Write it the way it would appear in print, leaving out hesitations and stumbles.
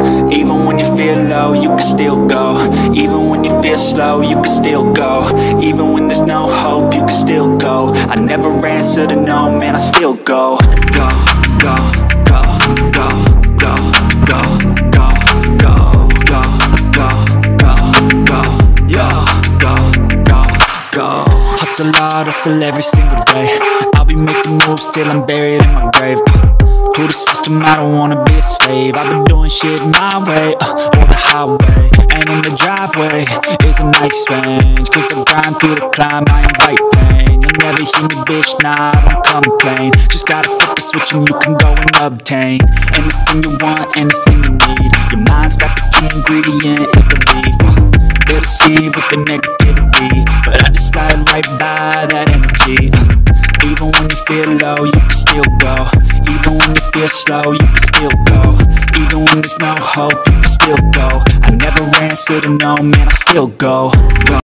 Even when you feel low, you can still go. Even when you feel slow, you can still go. Even when there's no hope, you can still go. I never answer to no, man, I still go. Go, go, go, go, go, go, go, go, go, go, go, go, yo, go, go, go. Hustle hard, hustle every single day. I'll be making moves till I'm buried in my grave. To the system, I don't wanna be a slave. I've been doing shit my way, or the highway. And in the driveway is a nice range, cause I grind through the climb, I invite pain. You'll never hear me, bitch, nah, I don't complain. Just gotta flip the switch and you can go and obtain anything you want, anything you need. Your mind's got the key ingredient, it's belief. They'll deceive with the negativity, but I just slide right by that energy. Even when you feel low, you can still go. Even when you feel slow, you can still go. Even when there's no hope, you can still go. I never answer to no, man, I still go.